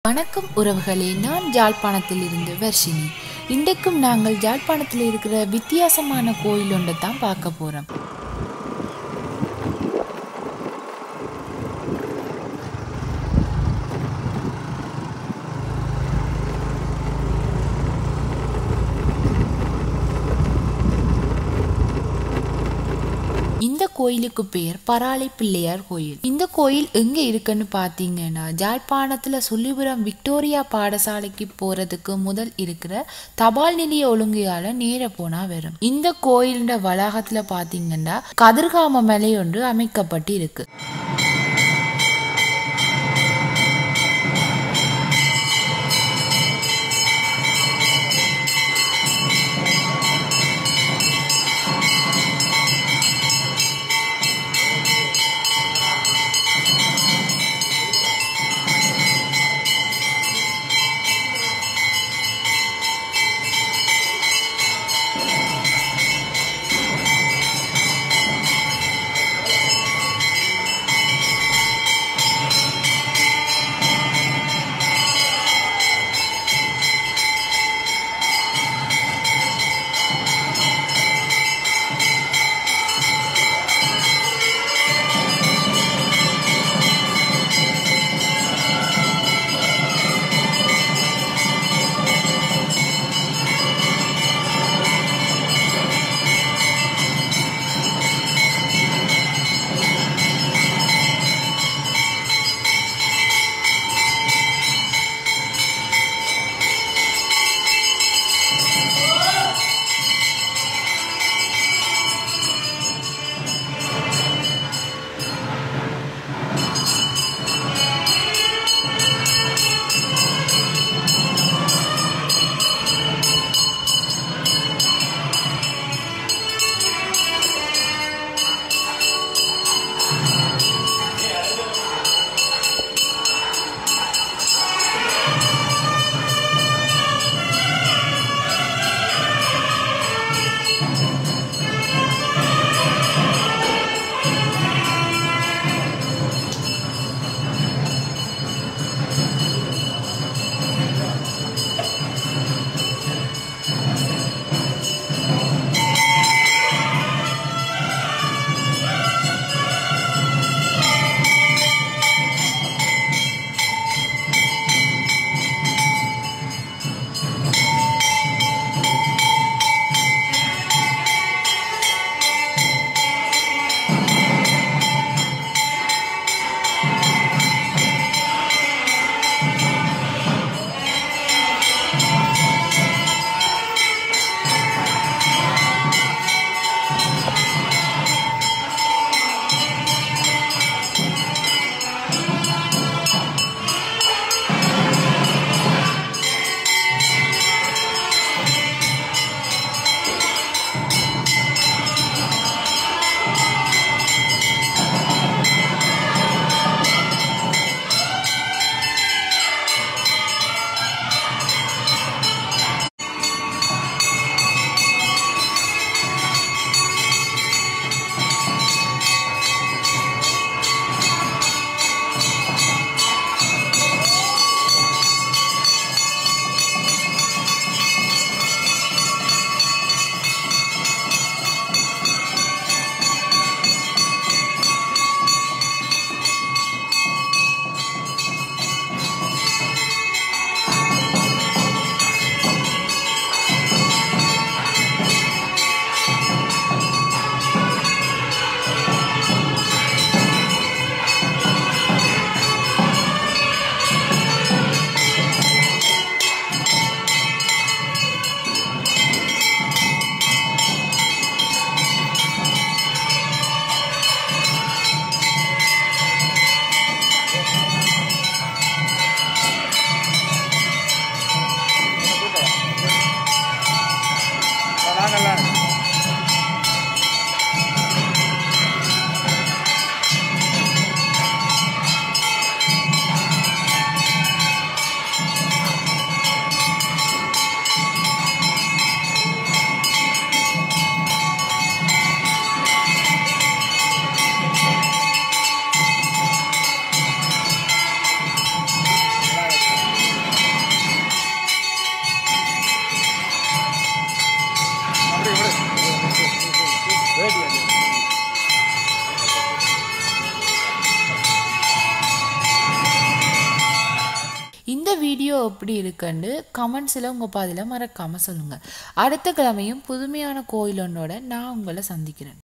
வணக்கம் உறவுகளே, நான் ஜாழ்ப்பாணத்தில் இருந்து வர்ஷினி. இன்றைக்கும் நாங்கள் ஜாழ்ப்பாணத்தில் இருக்கிற வித்தியாசமான கோயில் ஒன்றை தான் பார்க்க போகிறோம். இந்த கோயிலுக்கு பேர் பராளை பிள்ளையார் கோயில். இந்த கோயில் எங்க இருக்குன்னு பாத்தீங்கன்னா, ஜாழ்ப்பாணத்துல சொல்லிபுரம் விக்டோரியா பாடசாலைக்கு போறதுக்கு முதல் இருக்கிற தபால் நிலைய ஒழுங்கையால நேர போனா வரும். இந்த கோயிலோட வளாகத்துல பாத்தீங்கன்னா கதிர்காம மலை ஒன்று அமைக்கப்பட்டு இருக்கு. இந்த வீடியோ எப்படி இருக்குன்னு கமெண்ட்ஸில் உங்கள் பாதியில் மறக்காமல் சொல்லுங்கள். அடுத்த கிழமையும் புதுமையான கோயில் ஒன்றோட நான் உங்களை சந்திக்கிறேன்.